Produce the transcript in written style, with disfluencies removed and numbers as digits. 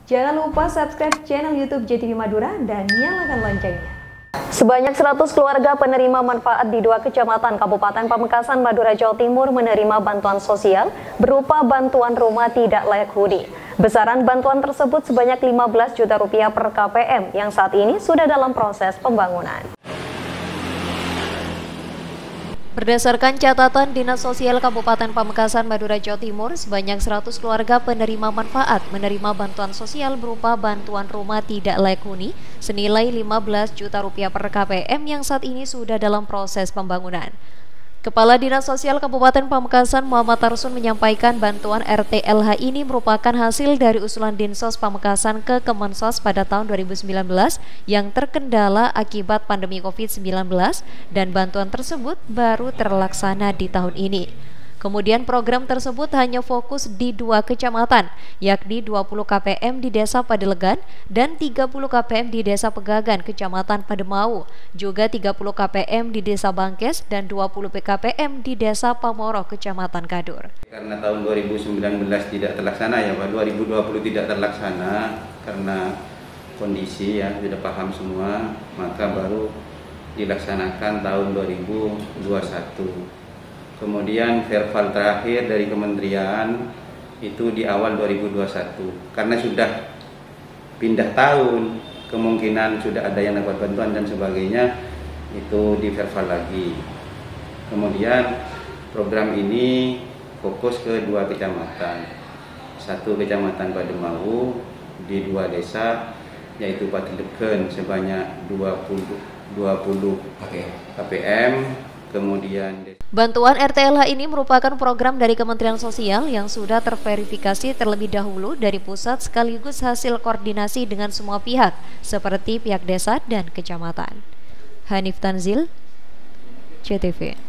Jangan lupa subscribe channel YouTube JTV Madura dan nyalakan loncengnya. Sebanyak 100 keluarga penerima manfaat di 2 kecamatan Kabupaten Pamekasan, Madura, Jawa Timur menerima bantuan sosial berupa bantuan rumah tidak layak huni. Besaran bantuan tersebut sebanyak 15 juta rupiah per KPM yang saat ini sudah dalam proses pembangunan. Berdasarkan catatan Dinas Sosial Kabupaten Pamekasan, Madura, Jawa Timur, sebanyak 100 keluarga penerima manfaat menerima bantuan sosial berupa bantuan rumah tidak layak huni senilai 15 juta rupiah per KPM yang saat ini sudah dalam proses pembangunan. Kepala Dinas Sosial Kabupaten Pamekasan Muhammad Tarsun menyampaikan bantuan RTLH ini merupakan hasil dari usulan Dinsos Pamekasan ke Kemensos pada tahun 2019 yang terkendala akibat pandemi COVID-19 dan bantuan tersebut baru terlaksana di tahun ini. Kemudian program tersebut hanya fokus di 2 kecamatan, yakni 20 KPM di Desa Padelegan dan 30 KPM di Desa Pegagan, Kecamatan Pademau, juga 30 KPM di Desa Bangkes dan 20 PKPM di Desa Pamoro, Kecamatan Kadur. Karena tahun 2019 tidak terlaksana ya Pak, 2020 tidak terlaksana karena kondisi ya sudah paham semua, maka baru dilaksanakan tahun 2021. Kemudian verbal terakhir dari kementerian itu di awal 2021. Karena sudah pindah tahun, kemungkinan sudah ada yang dapat bantuan dan sebagainya, itu di verbal lagi. Kemudian program ini fokus ke 2 kecamatan. 1 kecamatan Pademau di 2 desa, yaitu Padelegan sebanyak 20 KPM. Kemudian bantuan RTLH ini merupakan program dari Kementerian Sosial yang sudah terverifikasi terlebih dahulu dari pusat sekaligus hasil koordinasi dengan semua pihak seperti pihak desa dan kecamatan. Hanif Tanzil, JTV.